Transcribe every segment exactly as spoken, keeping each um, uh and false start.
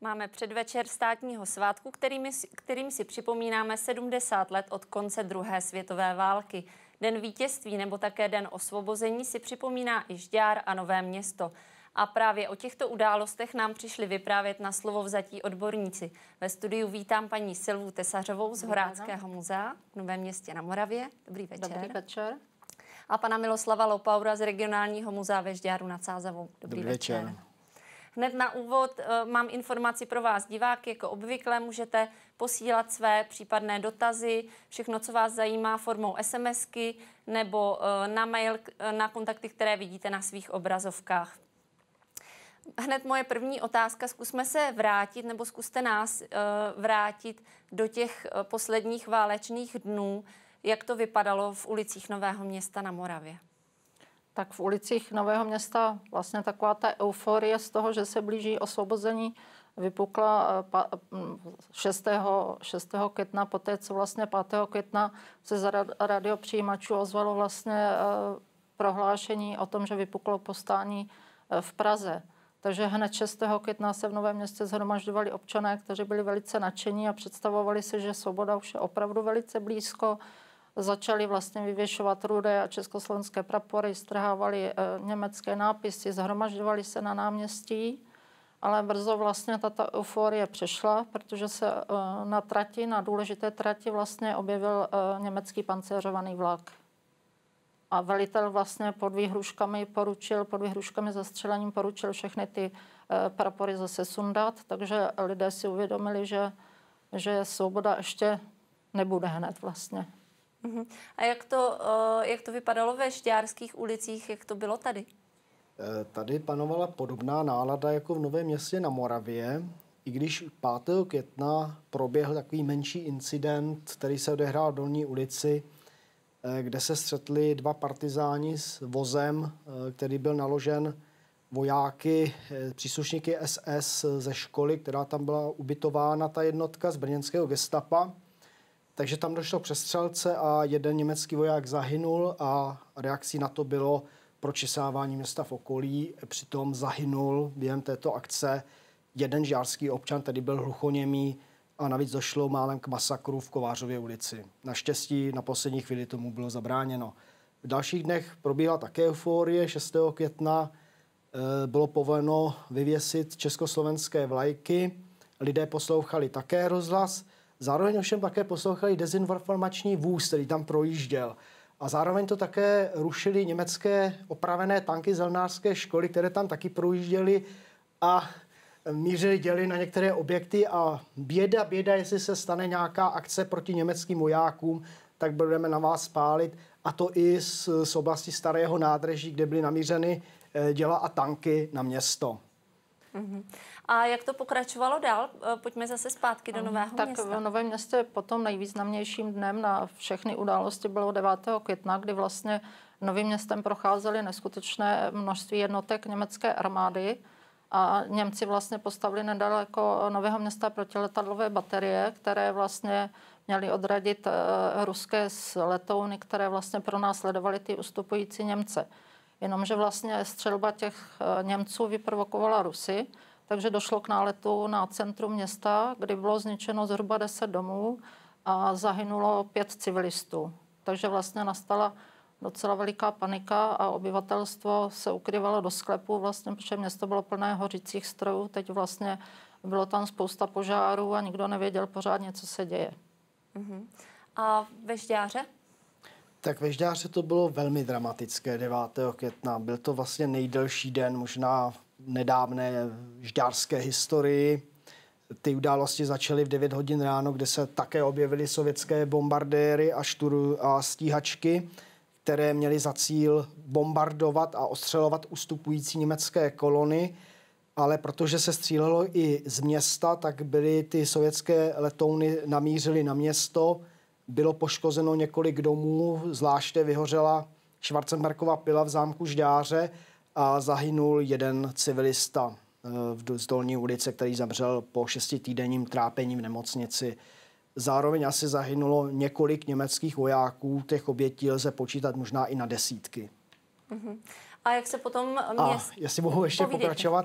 Máme předvečer státního svátku, kterým, kterým si připomínáme sedmdesát let od konce druhé světové války. Den vítězství nebo také Den osvobození si připomíná i Žďár a Nové Město. A právě o těchto událostech nám přišli vyprávět na slovovzatí odborníci. Ve studiu vítám paní Silvu Tesařovou z Horáckého muzea v Novém Městě na Moravě. Dobrý večer. Dobrý večer. A pana Miloslava Lopaura z Regionálního muzea ve Žďáru nad Sázavou. Dobrý, Dobrý večer. večer. Hned na úvod uh, mám informaci pro vás diváky. Jako obvykle můžete posílat své případné dotazy, všechno, co vás zajímá, formou SMSky nebo uh, na mail, uh, na kontakty, které vidíte na svých obrazovkách. Hned moje první otázka. Zkusme se vrátit, nebo zkuste nás uh, vrátit do těch uh, posledních válečných dnů. Jak to vypadalo v ulicích Nového Města na Moravě? Tak v ulicích Nového Města vlastně taková ta euforie z toho, že se blíží osvobození, vypukla šestého května, poté co vlastně pátého května se z radiopřijímačů ozvalo vlastně prohlášení o tom, že vypuklo povstání v Praze. Takže hned šestého května se v Novém Městě shromažďovali občané, kteří byli velice nadšení a představovali si, že svoboda už je opravdu velice blízko. Začali vlastně vyvěšovat rudé a československé prapory, strhávali e, německé nápisy, zhromažďovali se na náměstí, ale brzo vlastně tato euforie přešla, protože se e, na trati, na důležité trati vlastně objevil e, německý pancéřovaný vlak. A velitel vlastně pod výhruškami poručil, pod výhruškami zastřelením poručil všechny ty e, prapory zase sundat, takže lidé si uvědomili, že, že svoboda ještě nebude hned vlastně. Uh-huh. A jak to, uh, jak to vypadalo ve žďárských ulicích, jak to bylo tady? Tady panovala podobná nálada jako v Novém Městě na Moravě, i když pátého května proběhl takový menší incident, který se odehrál v Dolní ulici, kde se střetli dva partizáni s vozem, který byl naložen vojáky, příslušníky S S ze školy, která tam byla ubytována, ta jednotka z brněnského gestapa. Takže tam došlo k přestřelce a jeden německý voják zahynul a reakcí na to bylo pročesávání města v okolí. Přitom zahynul během této akce jeden žďárský občan, který byl hluchoněmý, a navíc došlo málem k masakru v Kovářově ulici. Naštěstí na poslední chvíli tomu bylo zabráněno. V dalších dnech probíhala také euforie. šestého května bylo povoleno vyvěsit československé vlajky. Lidé poslouchali také rozhlas. Zároveň ovšem také poslouchali dezinformační vůz, který tam projížděl. A zároveň to také rušili německé opravené tanky z Elnářské školy, které tam taky projížděly a mířili děly na některé objekty. A běda, běda, jestli se stane nějaká akce proti německým vojákům, tak budeme na vás spálit. A to i z, z oblasti Starého nádraží, kde byly namířeny děla a tanky na město. Mm-hmm. A jak to pokračovalo dál? Pojďme zase zpátky do Nového tak Města. Tak v Novém Městě potom nejvýznamnějším dnem na všechny události bylo devátého května, kdy vlastně Novým Městem procházely neskutečné množství jednotek německé armády a Němci vlastně postavili nedaleko Nového Města protiletadlové baterie, které vlastně měly odradit ruské letouny, které vlastně pronásledovaly ty ustupující Němce. Jenomže vlastně střelba těch Němců vyprovokovala Rusy, takže došlo k náletu na centrum města, kdy bylo zničeno zhruba deset domů a zahynulo pět civilistů. Takže vlastně nastala docela veliká panika a obyvatelstvo se ukrývalo do sklepů, vlastně, protože město bylo plné hořících strojů. Teď vlastně bylo tam spousta požárů a nikdo nevěděl pořádně, co se děje. Uh-huh. A ve Žďáře? Tak ve Žďáře to bylo velmi dramatické devátého května. Byl to vlastně nejdelší den, možná v nedávné žďárské historii. Ty události začaly v devět hodin ráno, kde se také objevily sovětské bombardéry a, šturu, a stíhačky, které měly za cíl bombardovat a ostřelovat ustupující německé kolony. Ale protože se střílelo i z města, tak byly ty sovětské letouny namířily na město. Bylo poškozeno několik domů, zvláště vyhořela Schwarzenbergova pila v zámku Žďáře a zahynul jeden civilista z Dolní ulice, který zemřel po šestitýdenním trápení v nemocnici. Zároveň asi zahynulo několik německých vojáků, těch obětí lze počítat možná i na desítky. Uh-huh. A jak se potom měst... A jestli mohu ještě Povídejte. pokračovat,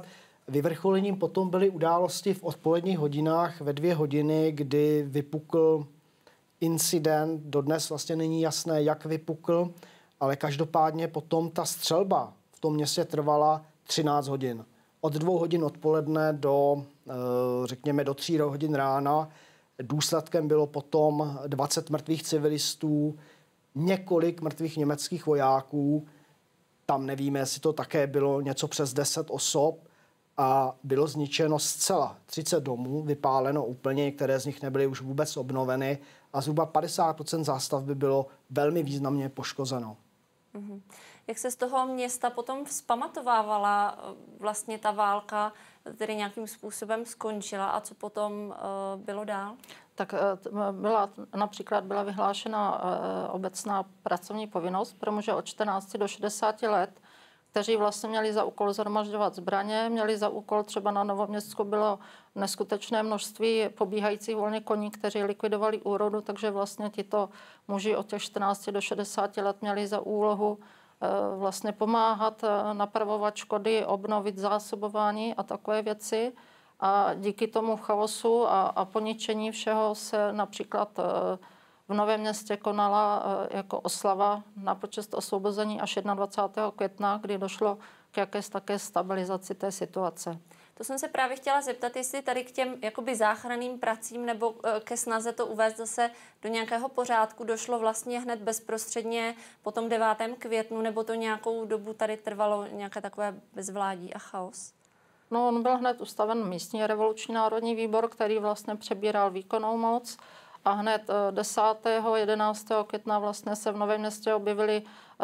Vyvrcholením potom byly události v odpoledních hodinách ve dvě hodiny, kdy vypukl incident. Dodnes vlastně není jasné, jak vypukl, ale každopádně potom ta střelba v tom městě trvala třináct hodin. Od dvou hodin odpoledne do, řekněme, do tří hodin rána. Důsledkem bylo potom dvacet mrtvých civilistů, několik mrtvých německých vojáků. Tam nevíme, jestli to také bylo něco přes deset osob a bylo zničeno zcela třicet domů, vypáleno úplně, některé z nich nebyly už vůbec obnoveny a zhruba padesát procent zástavby bylo velmi významně poškozeno. Mm-hmm. Jak se z toho města potom vzpamatovávala vlastně ta válka, tedy nějakým způsobem skončila a co potom uh, bylo dál? Tak byla, například byla vyhlášena uh, obecná pracovní povinnost pro muže od čtrnácti do šedesáti let, kteří vlastně měli za úkol shromažďovat zbraně, měli za úkol třeba na Novoměstsku bylo neskutečné množství pobíhajících volně koní, kteří likvidovali úrodu, takže vlastně tito muži od těch čtrnácti do šedesáti let měli za úlohu vlastně pomáhat napravovat škody, obnovit zásobování a takové věci. A díky tomu chaosu a, a poničení všeho se například v Novém Městě konala jako oslava na počest osvobození až dvacátého prvního května, kdy došlo k jakési také stabilizaci té situace. To jsem se právě chtěla zeptat, jestli tady k těm jakoby záchranným pracím nebo ke snaze to uvést zase do nějakého pořádku došlo vlastně hned bezprostředně po tom devátém květnu, nebo to nějakou dobu tady trvalo nějaké takové bezvládí a chaos? No, on byl hned ustaven místní revoluční národní výbor, který vlastně přebíral výkonnou moc a hned desátého jedenáctého května vlastně se v Novém Městě objevili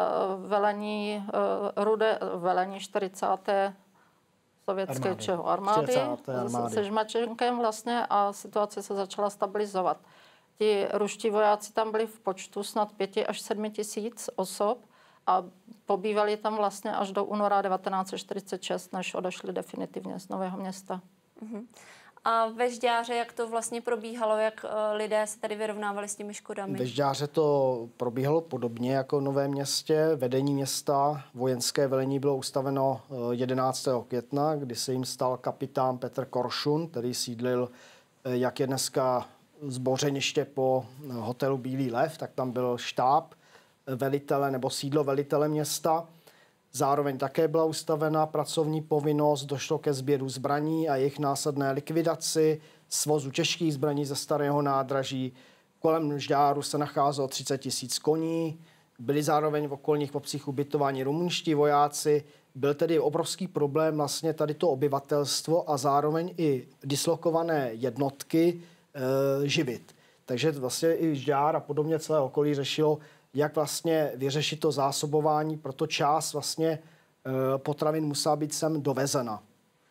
velení, rudé, velení čtyřicáté sovětské armády, čeho, armády, armády se Žmačenkem vlastně a situace se začala stabilizovat. Ti ruští vojáci tam byli v počtu snad pěti až sedmi tisíc osob a pobývali tam vlastně až do února devatenáct set čtyřicet šest, než odešli definitivně z Nového Města. Uh-huh. A ve Žďáře, jak to vlastně probíhalo, jak lidé se tady vyrovnávali s těmi škodami? Ve Žďáře to probíhalo podobně jako v Novém Městě. Vedení města, vojenské velení bylo ustaveno jedenáctého května, kdy se jim stal kapitán Petr Koršun, který sídlil, jak je dneska zbořeniště po hotelu Bílý lev, tak tam byl štáb velitele nebo sídlo velitele města. Zároveň také byla ustavena pracovní povinnost, došlo ke sběru zbraní a jejich následné likvidaci, svozu těžkých zbraní ze starého nádraží. Kolem Žďáru se nacházelo třicet tisíc koní, byli zároveň v okolních obcích ubytováni rumunští vojáci. Byl tedy obrovský problém vlastně tady to obyvatelstvo a zároveň i dislokované jednotky e, živit. Takže vlastně i Žďár a podobně celé okolí řešilo, jak vlastně vyřešit to zásobování, proto část vlastně potravin musela být sem dovezena.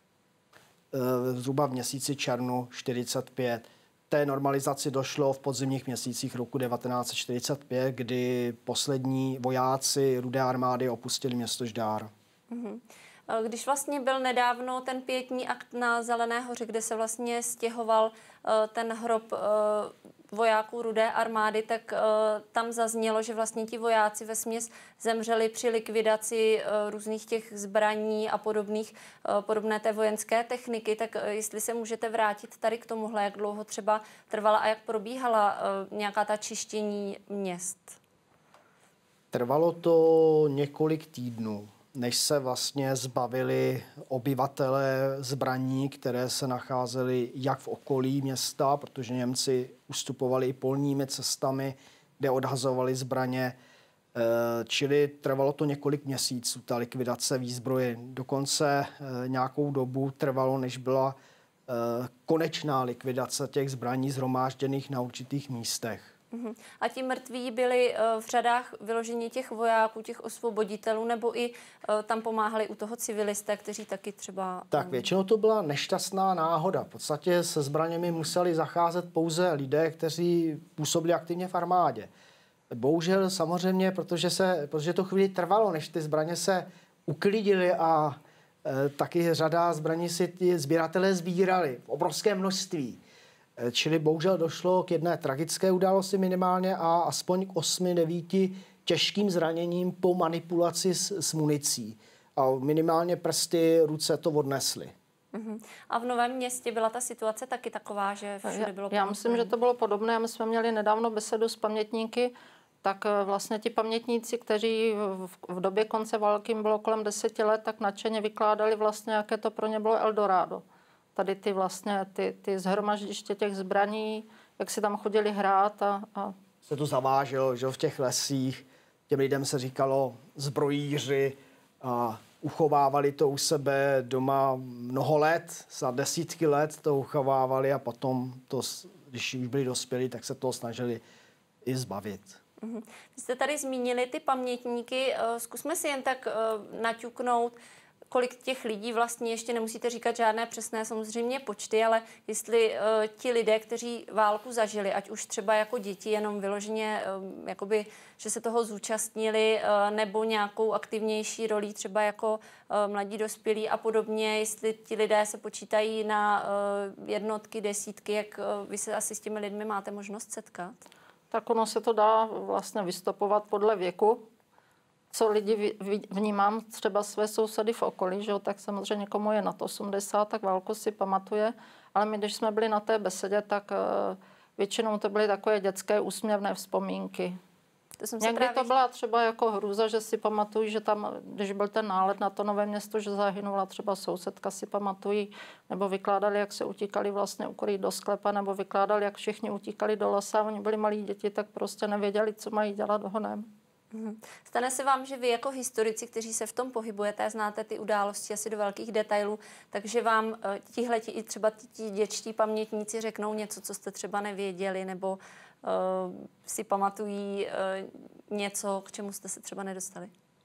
Zhruba v měsíci červnu čtyřicet pět. Té normalizaci došlo v podzimních měsících roku devatenáct set čtyřicet pět, kdy poslední vojáci Rudé armády opustili město Žďár. Mm-hmm. Když vlastně byl nedávno ten pietní akt na Zelené hoře, kde se vlastně stěhoval ten hrob vojáků Rudé armády, tak tam zaznělo, že vlastně ti vojáci vesměs zemřeli při likvidaci různých těch zbraní a podobných, podobné té vojenské techniky. Tak jestli se můžete vrátit tady k tomuhle, jak dlouho třeba trvala a jak probíhala nějaká ta čištění měst? Trvalo to několik týdnů, než se vlastně zbavili obyvatelé zbraní, které se nacházely jak v okolí města, protože Němci ustupovali i polními cestami, kde odhazovali zbraně. Čili trvalo to několik měsíců, ta likvidace výzbroje. Dokonce nějakou dobu trvalo, než byla konečná likvidace těch zbraní shromážděných na určitých místech. A ti mrtví byli v řadách vyložení těch vojáků, těch osvoboditelů, nebo i tam pomáhali u toho civilisté, kteří taky třeba... Tak většinou to byla nešťastná náhoda. V podstatě se zbraněmi museli zacházet pouze lidé, kteří působili aktivně v armádě. Bohužel samozřejmě, protože, se, protože to chvíli trvalo, než ty zbraně se uklidily a e, taky řada zbraní si ty sběratelé sbírali v obrovské množství. Čili bohužel došlo k jedné tragické události minimálně a aspoň k osmi, devíti těžkým zraněním po manipulaci s, s municí. A minimálně prsty, ruce to odnesly. Uh-huh. A v Novém Městě byla ta situace taky taková, že všude bylo... Já, já myslím, že to bylo podobné. My jsme měli nedávno besedu s pamětníky, tak vlastně ti pamětníci, kteří v, v době konce války bylo kolem deseti let, tak nadšeně vykládali vlastně, jaké to pro ně bylo Eldorado. Tady ty vlastně, ty, ty zhromaždiště těch zbraní, jak si tam chodili hrát a... a... Se to zaváželo, že v těch lesích, těm lidem se říkalo zbrojíři a uchovávali to u sebe doma mnoho let, za desítky let to uchovávali a potom, to, když už byli dospělí, tak se toho snažili i zbavit. Vy jste tady zmínili ty pamětníky, zkusme si jen tak naťuknout, kolik těch lidí vlastně, ještě nemusíte říkat žádné přesné samozřejmě počty, ale jestli uh, ti lidé, kteří válku zažili, ať už třeba jako děti, jenom vyloženě, uh, jakoby, že se toho zúčastnili, uh, nebo nějakou aktivnější rolí, třeba jako uh, mladí dospělí a podobně, jestli ti lidé se počítají na uh, jednotky, desítky, jak uh, vy se asi s těmi lidmi máte možnost setkat? Tak ono se to dá vlastně vystopovat podle věku. Co lidi vnímám, třeba své sousedy v okolí, že jo, tak samozřejmě někomu je nad osmdesát, tak válku si pamatuje, ale my, když jsme byli na té besedě, tak uh, většinou to byly takové dětské úsměvné vzpomínky. To jsem Někdy právě... to byla třeba jako hrůza, že si pamatují, že tam, když byl ten nálet na to Nové Město, že zahynula třeba sousedka, si pamatují, nebo vykládali, jak se utíkali vlastně ukrýt do sklepa, nebo vykládali, jak všichni utíkali do lesa, oni byli malí děti, tak prostě nevěděli, co mají dělat honem. Stane se vám, že vy jako historici, kteří se v tom pohybujete, znáte ty události asi do velkých detailů, takže vám tihleti i třeba ti dětští pamětníci řeknou něco, co jste třeba nevěděli, nebo uh, si pamatují uh, něco, k čemu jste se třeba nedostali?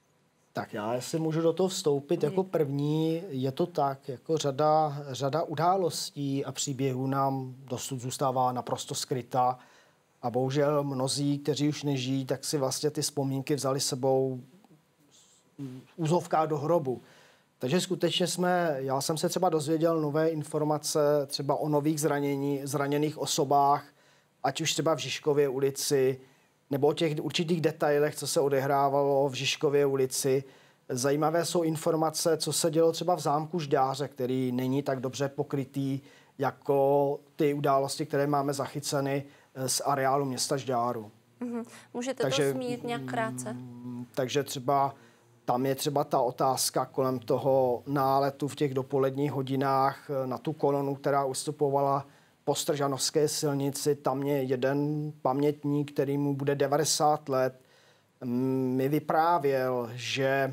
Tak já, jestli můžu do toho vstoupit jako první, je to tak, jako řada, řada událostí a příběhů nám dosud zůstává naprosto skrytá. A bohužel mnozí, kteří už nežijí, tak si vlastně ty vzpomínky vzali sebou úzovká do hrobu. Takže skutečně jsme, já jsem se třeba dozvěděl nové informace třeba o nových zranění, zraněných osobách, ať už třeba v Žižkově ulici, nebo o těch určitých detailech, co se odehrávalo v Žižkově ulici. Zajímavé jsou informace, co se dělo třeba v zámku Žďáře, který není tak dobře pokrytý jako ty události, které máme zachyceny z areálu města Žďáru. Mm-hmm. Můžete takže, to zmínit nějak krátce? Takže třeba tam je třeba ta otázka kolem toho náletu v těch dopoledních hodinách na tu kolonu, která ustupovala po Stržanovské silnici. Tam je jeden pamětník, který mu bude devadesát let, mi vyprávěl, že,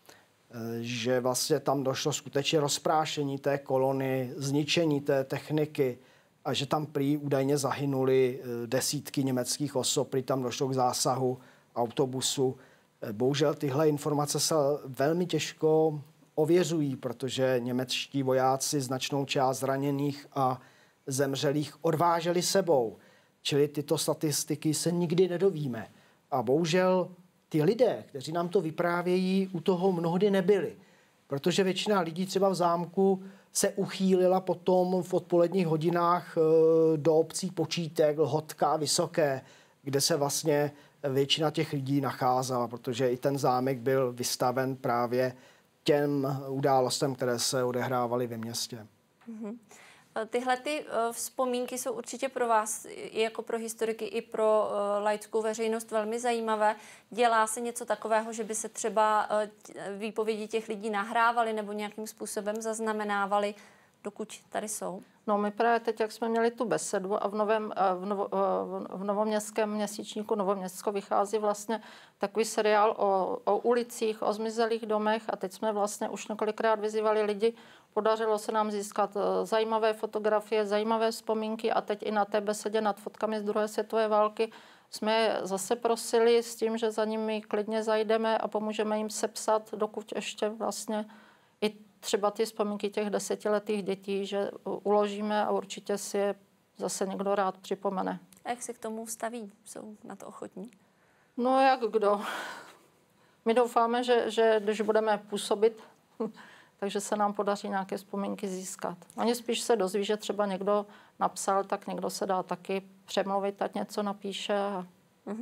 že vlastně tam došlo skutečně rozprášení té kolony, zničení té techniky, a že tam prý údajně zahynuli desítky německých osob, prý tam došlo k zásahu autobusu. Bohužel tyhle informace se velmi těžko ověřují, protože němečtí vojáci značnou část zraněných a zemřelých odváželi sebou. Čili tyto statistiky se nikdy nedovíme. A bohužel ty lidé, kteří nám to vyprávějí, u toho mnohdy nebyli. Protože většina lidí třeba v zámku se uchýlila potom v odpoledních hodinách do obcí Počítek, Lhotka, Vysoké, kde se vlastně většina těch lidí nacházela, protože i ten zámek byl vystaven právě těm událostem, které se odehrávaly ve městě. Mm-hmm. Tyhle ty vzpomínky jsou určitě pro vás, i jako pro historiky, i pro laickou veřejnost velmi zajímavé. Dělá se něco takového, že by se třeba výpovědi těch lidí nahrávaly nebo nějakým způsobem zaznamenávaly, dokud tady jsou? No my právě teď, jak jsme měli tu besedu a v, novém, v, novo, v novoměstském měsíčníku Novoměstsko vychází vlastně takový seriál o, o ulicích, o zmizelých domech a teď jsme vlastně už několikrát vyzývali lidi. Podařilo se nám získat zajímavé fotografie, zajímavé vzpomínky a teď i na té besedě nad fotkami z druhé světové války jsme zase prosili s tím, že za nimi klidně zajdeme a pomůžeme jim sepsat, dokud ještě vlastně i třeba ty vzpomínky těch desetiletých dětí, že uložíme a určitě si je zase někdo rád připomene. A jak se k tomu staví? Jsou na to ochotní? No jak kdo. My doufáme, že, že když budeme působit, takže se nám podaří nějaké vzpomínky získat. Oni spíš se dozví, že třeba někdo napsal, tak někdo se dá taky přemluvit, ať něco napíše. A... Mm-hmm.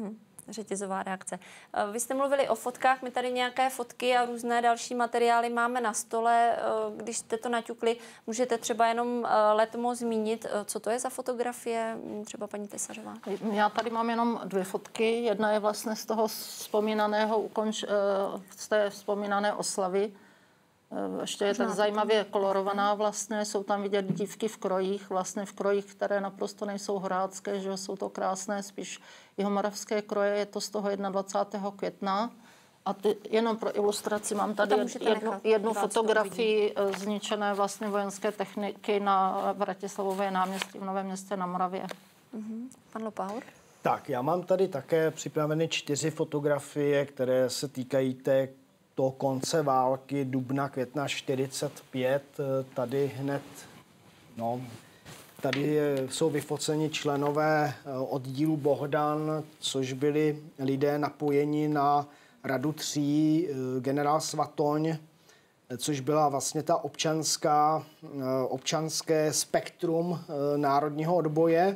řetězová reakce. Vy jste mluvili o fotkách, my tady nějaké fotky a různé další materiály máme na stole. Když jste to naťukli, můžete třeba jenom letmo zmínit, co to je za fotografie, třeba paní Tesařová? Já tady mám jenom dvě fotky. Jedna je vlastně z toho vzpomínaného, ukonč, z té vzpomínané oslavy. Ještě je tak zajímavě kolorovaná vlastně, jsou tam vidět dívky v krojích, vlastně v krojích, které naprosto nejsou horácké, že jsou to krásné, spíš jihomoravské kroje, je to z toho dvacátého prvního května. A ty, jenom pro ilustraci mám tady jednu, jednu fotografii zničené vlastně vojenské techniky na Vratislavové náměstí v Novém Městě na Moravě. Uh-huh. Pan Lopaur? Tak, já mám tady také připraveny čtyři fotografie, které se týkají té toho konce války, dubna, května čtyřicet pět, tady hned, no, tady jsou vyfoceni členové oddílu Bohdan, což byli lidé napojeni na Radu tří, generál Svatoň, což byla vlastně ta občanská, občanské spektrum národního odboje.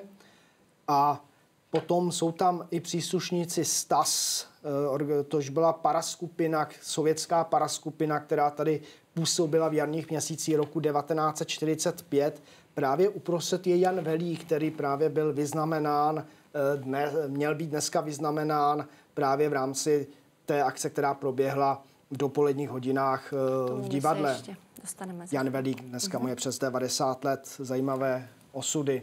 A potom jsou tam i příslušníci S T A S, tož byla paraskupina, sovětská paraskupina, která tady působila v jarních měsících roku devatenáct set čtyřicet pět. Právě uprostřed je Jan Velík, který právě byl vyznamenán, dne, měl být dneska vyznamenán právě v rámci té akce, která proběhla v dopoledních hodinách v divadle. Jan Velík, dneska mu je přes devadesát let, zajímavé osudy.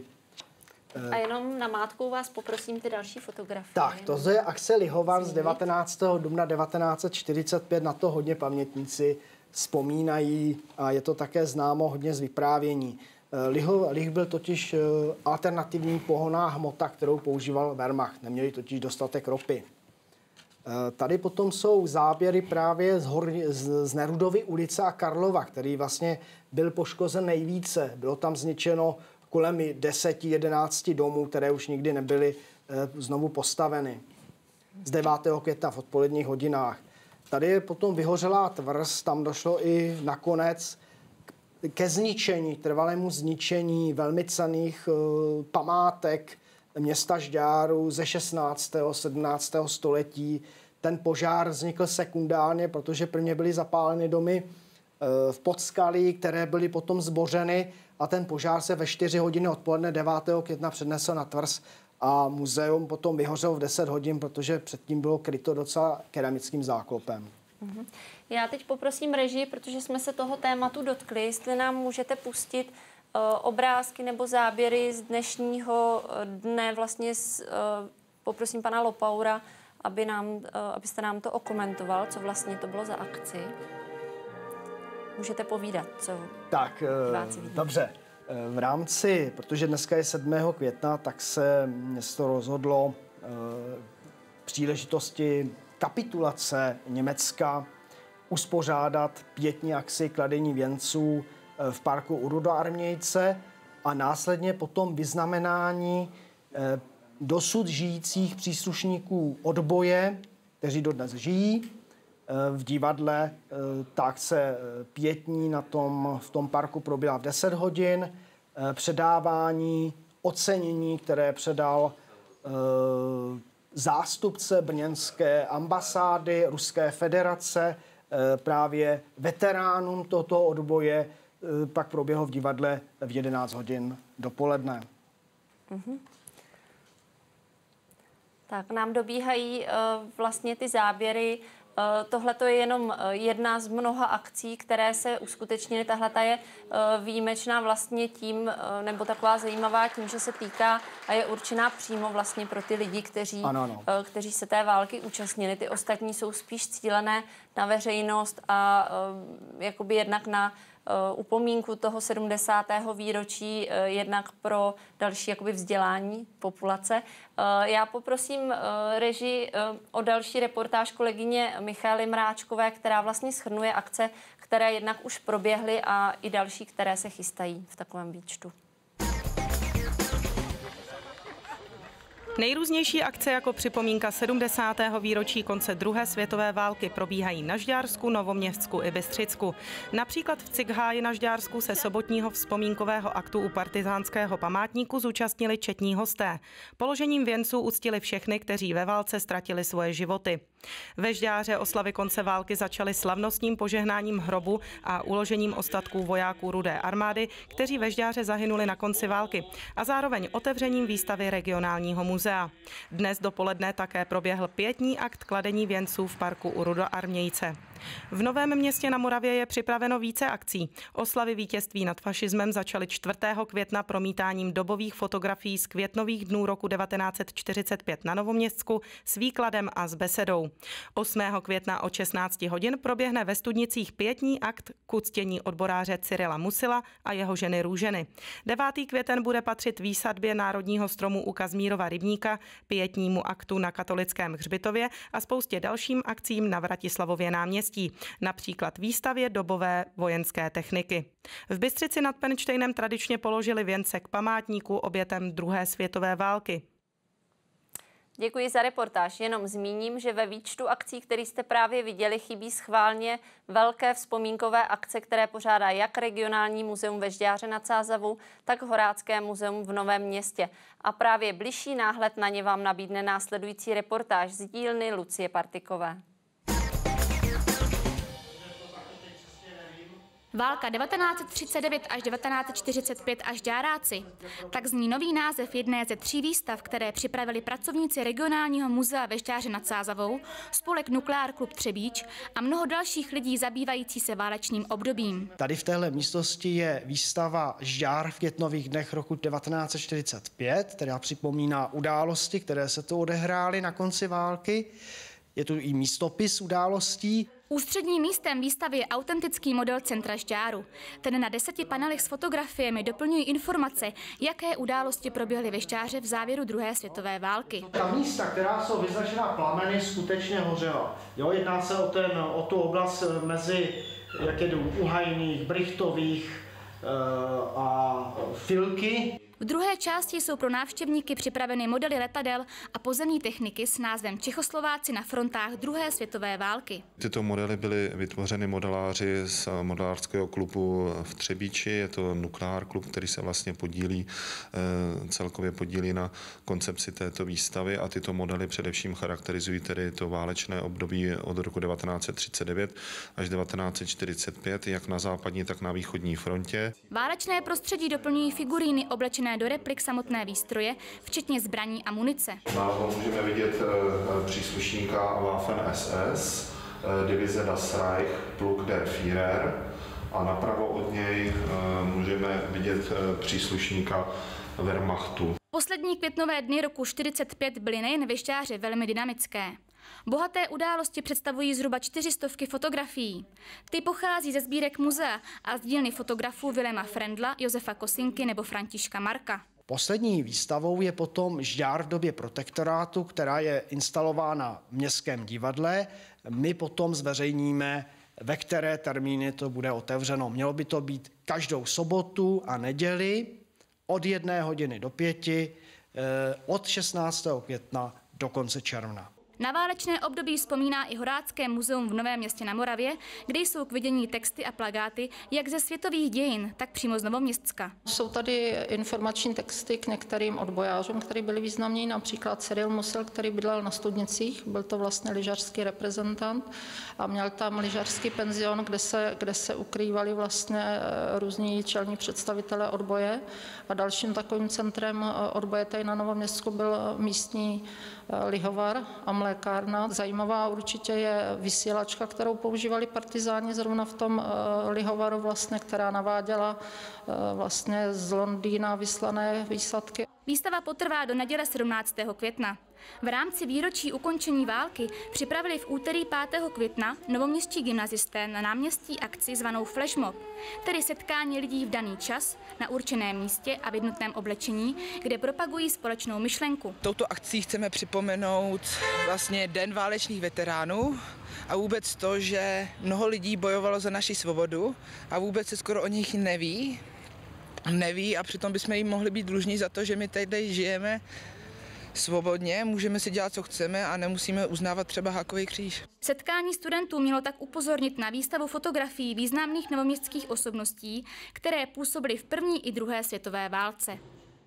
A jenom na mátku vás poprosím ty další fotografie. Tak, to je akce Lihovar z devatenáctého dubna devatenáct set čtyřicet pět. Na to hodně pamětníci vzpomínají a je to také známo hodně z vyprávění. Liho, Lich byl totiž alternativní pohonná hmota, kterou používal Wehrmacht. Neměli totiž dostatek ropy. Tady potom jsou záběry právě z, Hor, z, z Nerudovy ulice a Karlova, který vlastně byl poškozen nejvíce. Bylo tam zničeno kolem deseti jedenácti domů, které už nikdy nebyly e, znovu postaveny. Z devátého května v odpoledních hodinách. Tady je potom vyhořelá tvrz, tam došlo i nakonec ke zničení, trvalému zničení velmi cenných e, památek města Žďáru ze šestnáctého sedmnáctého století. Ten požár vznikl sekundárně, protože prvně byly zapáleny domy e, v Podskalí, které byly potom zbořeny, a ten požár se ve čtyři hodiny odpoledne devátého května přednesl na tvrz a muzeum potom vyhořelo v deset hodin, protože předtím bylo kryto docela keramickým záklopem. Mm-hmm. Já teď poprosím režii, protože jsme se toho tématu dotkli, jestli nám můžete pustit uh, obrázky nebo záběry z dnešního dne. Vlastně s, uh, poprosím pana Lopaura, aby nám, uh, abyste nám to okomentoval, co vlastně to bylo za akci. Můžete povídat, co tak, dobře. V rámci, protože dneska je sedmého května, tak se město rozhodlo příležitosti kapitulace Německa uspořádat pietní akci kladení věnců v parku u Rudoarmějce a následně potom vyznamenání dosud žijících příslušníků odboje, kteří dodnes žijí, v divadle. Ta akce pietní na tom, v tom parku proběhla v deset hodin. Předávání, ocenění, které předal zástupce brněnské ambasády Ruské federace právě veteránům tohoto odboje, pak proběhlo v divadle v jedenáct hodin dopoledne. Mm-hmm. Tak nám dobíhají uh, vlastně ty záběry. Tohle to je jenom jedna z mnoha akcí, které se uskutečnily. Tahle ta je výjimečná vlastně tím, nebo taková zajímavá tím, že se týká a je určená přímo vlastně pro ty lidi, kteří, ano, ano. kteří se té války účastnili. Ty ostatní jsou spíš cílené na veřejnost a jakoby jednak na upomínku toho sedmdesátého výročí, jednak pro další jakoby vzdělání populace. Já poprosím režii o další reportáž kolegyně Michaely Mráčkové, která vlastně shrnuje akce, které jednak už proběhly a i další, které se chystají v takovém výčtu. Nejrůznější akce jako připomínka sedmdesátého výročí konce druhé světové války probíhají na Žďársku, Novoměstsku i Bystřicku. Například v Cikháji na Žďársku se sobotního vzpomínkového aktu u partizánského památníku zúčastnili četní hosté. Položením věnců uctili všechny, kteří ve válce ztratili svoje životy. Ve Žďáře oslavy konce války začaly slavnostním požehnáním hrobu a uložením ostatků vojáků Rudé armády, kteří ve Žďáře zahynuli na konci války, a zároveň otevřením výstavy regionálního muzea. Dnes dopoledne také proběhl pietní akt kladení věnců v parku u Rudoarmějce. V Novém Městě na Moravě je připraveno více akcí. Oslavy vítězství nad fašismem začaly čtvrtého května promítáním dobových fotografií z květnových dnů roku devatenáct set čtyřicet pět na Novoměstsku s výkladem a s besedou. osmého května od šestnácti hodin proběhne ve Studnicích pietní akt k uctění odboráře Cyrila Musila a jeho ženy Růženy. devátý květen bude patřit výsadbě národního stromu u Kazmírova rybníka, pietnímu aktu na katolickém hřbitově a spoustě dalším akcím na Vratislavově náměstí, například výstavě dobové vojenské techniky. V Bystřici nad Penštejnem tradičně položili věnce k památníku obětem druhé světové války. Děkuji za reportáž. Jenom zmíním, že ve výčtu akcí, který jste právě viděli, chybí schválně velké vzpomínkové akce, které pořádá jak regionální muzeum ve Žďáře nad Sázavou, tak Horácké muzeum v Novém Městě. A právě bližší náhled na ně vám nabídne následující reportáž z dílny Lucie Partikové. Válka devatenáct set třicet devět až devatenáct set čtyřicet pět až Žďáráci. Tak zní nový název jedné ze tří výstav, které připravili pracovníci regionálního muzea ve Žďáře nad Sázavou, spolek Nukleár klub Třebíč a mnoho dalších lidí zabývající se válečným obdobím. Tady v téhle místnosti je výstava Žďár v květnových dnech roku devatenáct set čtyřicet pět, která připomíná události, které se tu odehrály na konci války. Je tu i místopis událostí. Ústředním místem výstavy je autentický model centra Žďáru. Ten na deseti panelech s fotografiemi doplňují informace, jaké události proběhly ve Žďáře v závěru druhé světové války. Ta místa, která jsou vyznačena plameny, skutečně hořela. Jo, jedná se o, ten, o tu oblast mezi, jak je Uhajných, Brychtových e, a Filky. V druhé části jsou pro návštěvníky připraveny modely letadel a pozemní techniky s názvem Čechoslováci na frontách druhé světové války. Tyto modely byly vytvořeny modeláři z modelářského klubu v Třebíči. Je to Nukleár klub, který se vlastně podílí, celkově podílí na koncepci této výstavy, a tyto modely především charakterizují tedy to válečné období od roku devatenáct set třicet devět až devatenáct set čtyřicet pět, jak na západní, tak na východní frontě. Válečné prostředí doplňují figuríny oblečené do replik samotné výstroje, včetně zbraní a munice. Náhle můžeme vidět příslušníka Waffen S S, divize Das Reich, pluk Der Führer, a napravo od něj můžeme vidět příslušníka Wehrmachtu. Poslední květnové dny roku čtyřicet pět byly nejen ve Žďáře velmi dynamické. Bohaté události představují zhruba čtyři stovky fotografií. Ty pochází ze sbírek muzea a z dílny fotografů Vilema Frendla, Josefa Kosinky nebo Františka Marka. Poslední výstavou je potom Žďár v době protektorátu, která je instalována v Městském divadle. My potom zveřejníme, ve které termíny to bude otevřeno. Mělo by to být každou sobotu a neděli od jedné hodiny do pěti, od šestnáctého května do konce června. Na válečné období vzpomíná i Horácké muzeum v Novém Městě na Moravě, kde jsou k vidění texty a plakáty jak ze světových dějin, tak přímo z Novoměstská. Jsou tady informační texty k některým odbojářům, kteří byli významní, například Cyril Musil, který bydlel na Studnicích, byl to vlastně lyžařský reprezentant a měl tam lyžařský penzion, kde se, kde se ukrývali vlastně různí čelní představitelé odboje, a dalším takovým centrem odboje tady na Novoměstsku byl místní lihovar a mlékárna. Zajímavá určitě je vysílačka, kterou používali partizáni zrovna v tom lihovaru, vlastně, která naváděla vlastně z Londýna vyslané výsadky. Výstava potrvá do neděle sedmnáctého května. V rámci výročí ukončení války připravili v úterý pátého května novoměstští gymnazisté na náměstí akci zvanou Flashmob, tedy setkání lidí v daný čas, na určeném místě a v jednotném oblečení, kde propagují společnou myšlenku. Touto akcí chceme připomenout vlastně Den válečných veteránů a vůbec to, že mnoho lidí bojovalo za naši svobodu a vůbec se skoro o nich neví. Neví a přitom bychom jim mohli být dlužní za to, že my tady žijeme svobodně, můžeme si dělat, co chceme a nemusíme uznávat třeba Hákový kříž. Setkání studentů mělo tak upozornit na výstavu fotografií významných novoměstských osobností, které působily v první i druhé světové válce.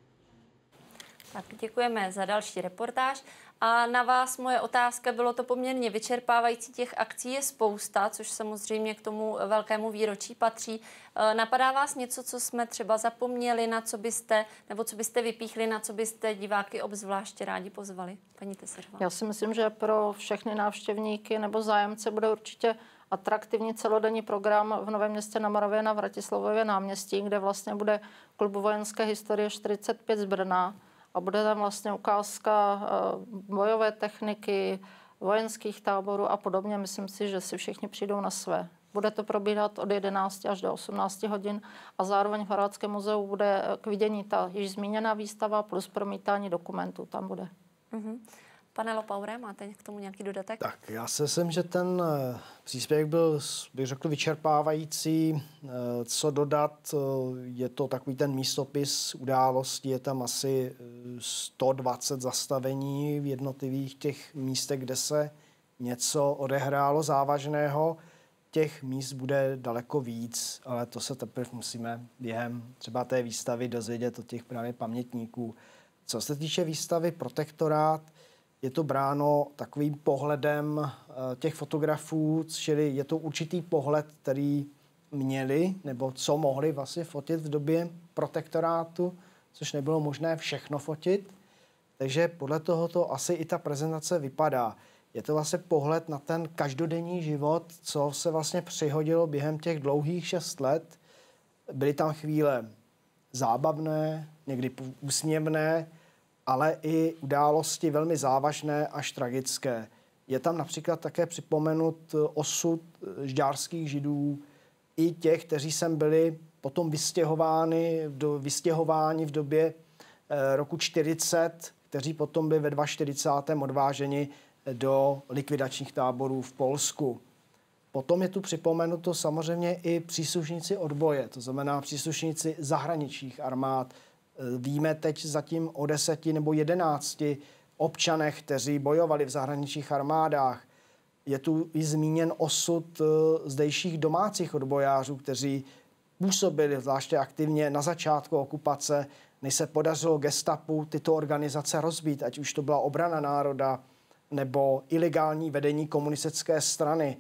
Tak děkujeme za další reportáž. A na vás moje otázka, bylo to poměrně vyčerpávající, těch akcí je spousta, což samozřejmě k tomu velkému výročí patří. Napadá vás něco, co jsme třeba zapomněli, na co byste, nebo co byste vypíchli, na co byste diváky obzvláště rádi pozvali? Paní Tesařová. Já si myslím, že pro všechny návštěvníky nebo zájemce bude určitě atraktivní celodenní program v Novém Městě na Moravě na Vratislavově náměstí, kde vlastně bude klub vojenské historie čtyřicet pět z Brna. A bude tam vlastně ukázka bojové techniky, vojenských táborů a podobně. Myslím si, že si všichni přijdou na své. Bude to probíhat od jedenácti až do osmnácti hodin a zároveň v Hrádském muzeu bude k vidění ta již zmíněná výstava plus promítání dokumentů. Tam bude. Mm-hmm. Pane Lopaure, máte k tomu nějaký dodatek? Tak já si myslím, že ten příspěvek byl, bych řekl, vyčerpávající. Co dodat, je to takový ten místopis událostí, je tam asi sto dvacet zastavení v jednotlivých těch místech, kde se něco odehrálo závažného. Těch míst bude daleko víc, ale to se teprve musíme během třeba té výstavy dozvědět od těch právě pamětníků. Co se týče výstavy Protektorát, je to bráno takovým pohledem těch fotografů, čili je to určitý pohled, který měli, nebo co mohli vlastně fotit v době protektorátu, což nebylo možné všechno fotit. Takže podle toho to asi i ta prezentace vypadá. Je to vlastně pohled na ten každodenní život, co se vlastně přihodilo během těch dlouhých šest let. Byly tam chvíle zábavné, někdy úsměvné, ale i události velmi závažné až tragické. Je tam například také připomenut osud žďárských Židů, i těch, kteří sem byli potom vystěhováni, vystěhováni v době roku čtyřicet, kteří potom byli ve čtyřicátém druhém odváženi do likvidačních táborů v Polsku. Potom je tu připomenuto samozřejmě i příslušníci odboje, to znamená příslušníci zahraničních armád. Víme teď zatím o deseti nebo jedenácti občanech, kteří bojovali v zahraničních armádách. Je tu i zmíněn osud zdejších domácích odbojářů, kteří působili zvláště aktivně na začátku okupace, než se podařilo gestapu tyto organizace rozbít, ať už to byla Obrana národa nebo ilegální vedení komunistické strany.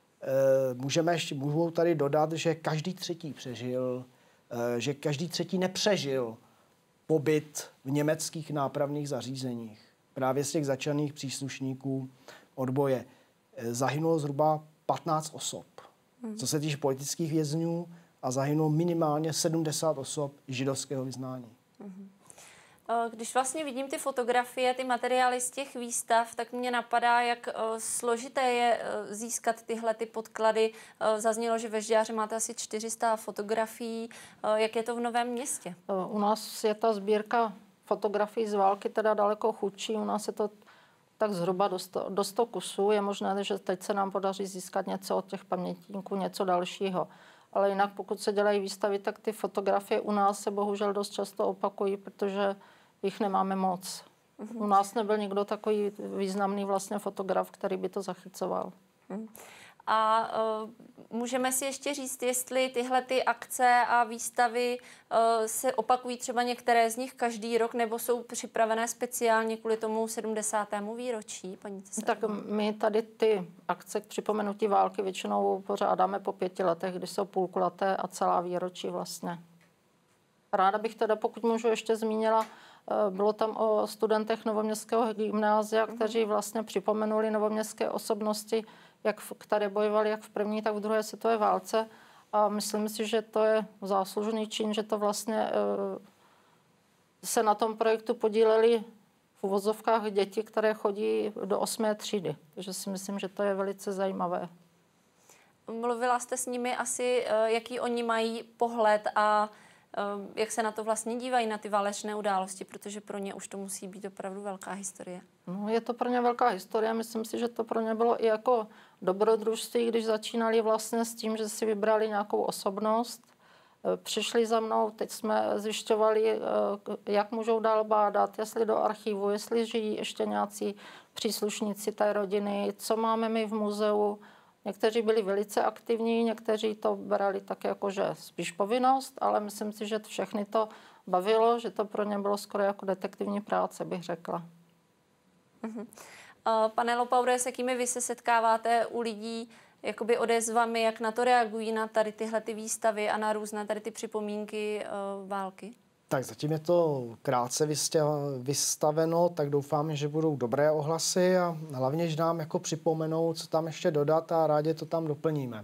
Můžeme ještě, můžu tady dodat, že každý třetí přežil, že každý třetí nepřežil pobyt v německých nápravných zařízeních. Právě z těch začaných příslušníků odboje. Zahynulo zhruba patnáct osob. Hmm. Co se týče politických vězňů, a zahynulo minimálně sedmdesát osob židovského vyznání. Hmm. Když vlastně vidím ty fotografie, ty materiály z těch výstav, tak mě napadá, jak složité je získat tyhle ty podklady. Zaznělo, že ve Žďáře máte asi čtyři sta fotografií. Jak je to v Novém Městě? U nás je ta sbírka fotografií z války teda daleko chudší. U nás je to tak zhruba do sto, do sto kusů. Je možné, že teď se nám podaří získat něco od těch pamětníků, něco dalšího. Ale jinak, pokud se dělají výstavy, tak ty fotografie u nás se bohužel dost často opakují, protože jich nemáme moc. Uh-huh. U nás nebyl nikdo takový významný vlastně fotograf, který by to zachycoval. Uh-huh. A uh, můžeme si ještě říct, jestli tyhle ty akce a výstavy uh, se opakují třeba některé z nich každý rok, nebo jsou připravené speciálně kvůli tomu sedmdesátému výročí, paní Tesařová? Tak my tady ty akce k připomenutí války většinou pořádáme po pěti letech, když jsou půlkulaté a celá výročí vlastně. Ráda bych teda, pokud můžu, ještě zmínila, bylo tam o studentech Novoměstského gymnázia, kteří vlastně připomenuli novoměstské osobnosti, jak které bojovali jak v první, tak v druhé světové válce. A myslím si, že to je záslužný čin, že to vlastně se na tom projektu podíleli v uvozovkách děti, které chodí do osmé třídy. Takže si myslím, že to je velice zajímavé. Mluvila jste s nimi asi, jaký oni mají pohled a jak se na to vlastně dívají, na ty válečné události, protože pro ně už to musí být opravdu velká historie. No, je to pro ně velká historie. Myslím si, že to pro ně bylo i jako dobrodružství, když začínali vlastně s tím, že si vybrali nějakou osobnost, Přišli za mnou, teď jsme zjišťovali, jak můžou dál bádat, jestli do archivu, jestli žijí ještě nějací příslušníci té rodiny, co máme my v muzeu. Někteří byli velice aktivní, někteří to brali tak jako, že spíš povinnost, ale myslím si, že všechny to bavilo, že to pro ně bylo skoro jako detektivní práce, bych řekla. Uh-huh. Pane Lopaure, s jakými vy se setkáváte u lidí jakoby odezvami, jak na to reagují, na tady tyhle ty výstavy a na různé tady ty připomínky uh, války? Tak zatím je to krátce vystaveno, tak doufáme, že budou dobré ohlasy a hlavně, že nám jako připomenou, co tam ještě dodat a rádi to tam doplníme.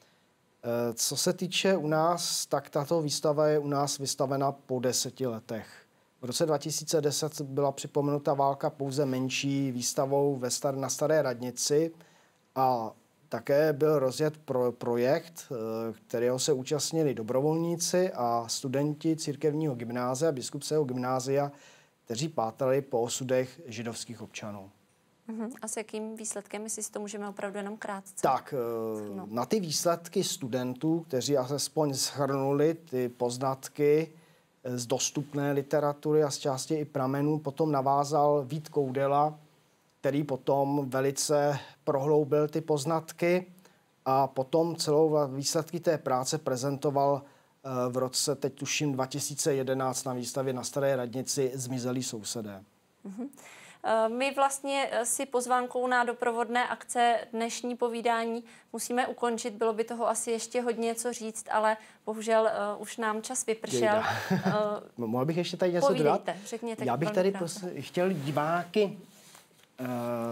Co se týče u nás, tak tato výstava je u nás vystavena po deseti letech. V roce dva tisíce deset byla připomenuta válka pouze menší výstavou ve star- na Staré radnici a také byl rozjet pro projekt, kterého se účastnili dobrovolníci a studenti církevního gymnázia a biskupského gymnázia, kteří pátrali po osudech židovských občanů. Uh-huh. A s jakým výsledkem, jestli si to můžeme opravdu jenom krátce? Tak, no. Na ty výsledky studentů, kteří alespoň shrnuli ty poznatky z dostupné literatury a z části i pramenů, potom navázal Vít Koudela, který potom velice prohloubil ty poznatky a potom celou výsledky té práce prezentoval v roce, teď tuším, dva tisíce jedenáct na výstavě na Staré radnici Zmizelí sousedé. Uh-huh. My vlastně si pozvánkou na doprovodné akce dnešní povídání musíme ukončit. Bylo by toho asi ještě hodně co říct, ale bohužel uh, už nám čas vypršel. Uh, Mohl bych ještě tady něco povídejte, dodat? Řekněte. Já bych tady pros- chtěl diváky uh,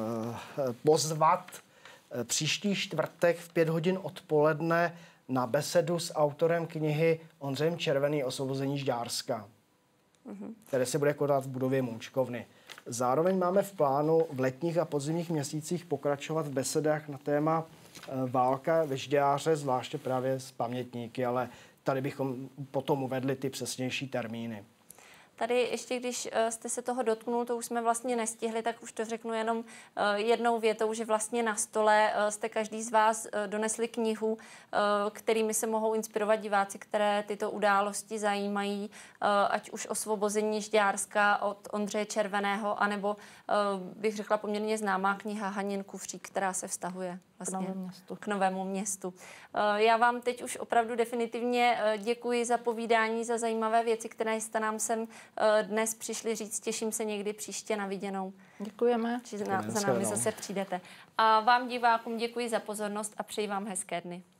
pozvat uh, příští čtvrtek v pět hodin odpoledne na besedu s autorem knihy Ondřejem Červený Osvobození Žďárska, uh-huh. které se bude konat v budově Moučkovny. Zároveň máme v plánu v letních a podzimních měsících pokračovat v besedách na téma válka ve Žďáře, zvláště právě s pamětníky, ale tady bychom potom uvedli ty přesnější termíny. Tady ještě, když jste se toho dotknul, to už jsme vlastně nestihli, tak už to řeknu jenom jednou větou, že vlastně na stole jste každý z vás donesli knihu, kterými se mohou inspirovat diváci, které tyto události zajímají, ať už Osvobození Žďárska od Ondřeje Červeného, anebo bych řekla poměrně známá kniha Hanin Kufřík, která se vztahuje vlastně k, městu. k Novému městu. Já vám teď už opravdu definitivně děkuji za povídání, za zajímavé věci, které jste nám sem dnes přišli říct. Těším se někdy příště na viděnou. Děkujeme. Že za námi zase přijdete. A vám divákům děkuji za pozornost a přeji vám hezké dny.